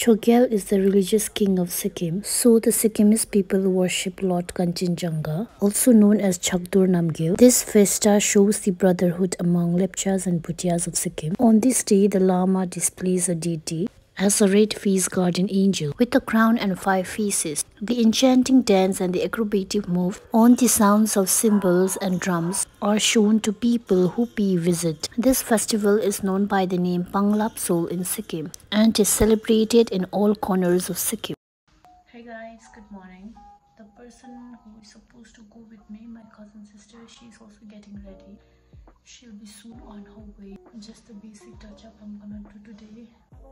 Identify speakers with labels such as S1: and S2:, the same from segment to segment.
S1: Chogyal is the religious king of Sikkim, so the Sikkimese people worship Lord Kanchenjunga, also known as Chakdur Namgyal. This festa shows the brotherhood among Lepchas and Bhutias of Sikkim. On this day, the Lama displays a deity as a red faced guardian angel with a crown and 5 faces. The enchanting dance and the acrobatic moves on the sounds of cymbals and drums are shown to people who pay visit. This festival is known by the name Lhabsol in Sikkim and is celebrated in all corners of Sikkim.
S2: Hey guys, good morning. The person who is supposed to go with me, my cousin sister, she's also getting ready. She'll be soon on her way. Just a basic touch up I'm gonna do today.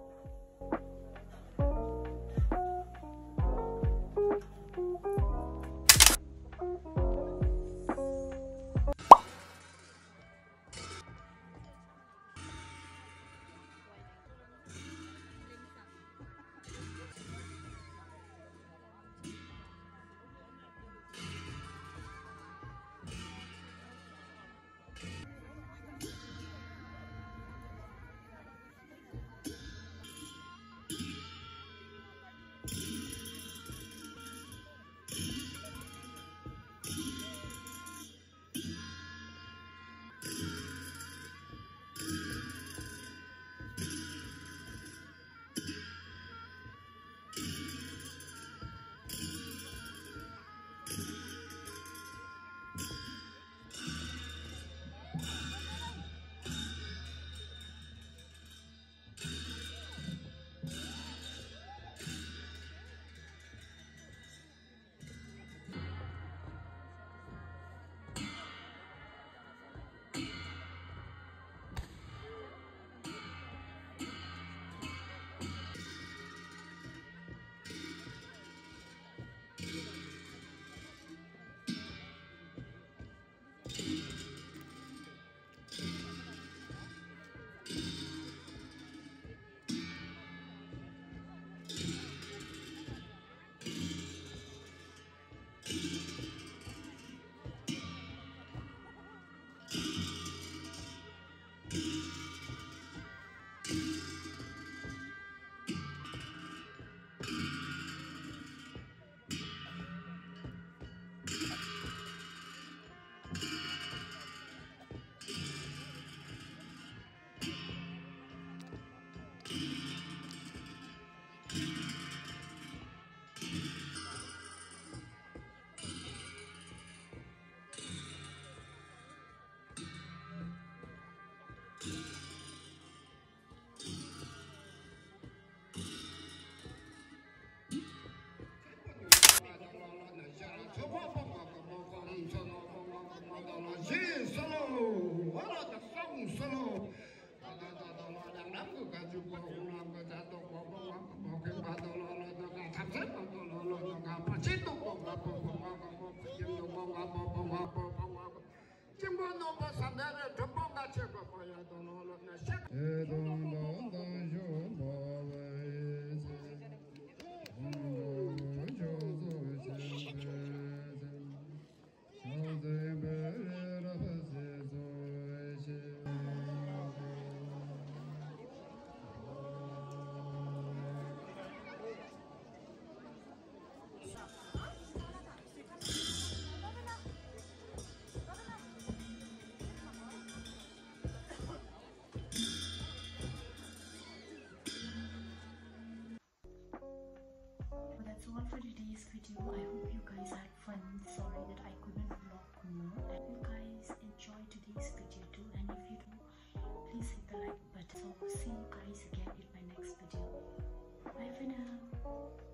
S2: That's all for today's video. I hope you guys had fun. Sorry that I couldn't vlog more. I hope you guys enjoyed today's video too, and if you do, please hit the like button. So see you guys again in my next video. Bye for now.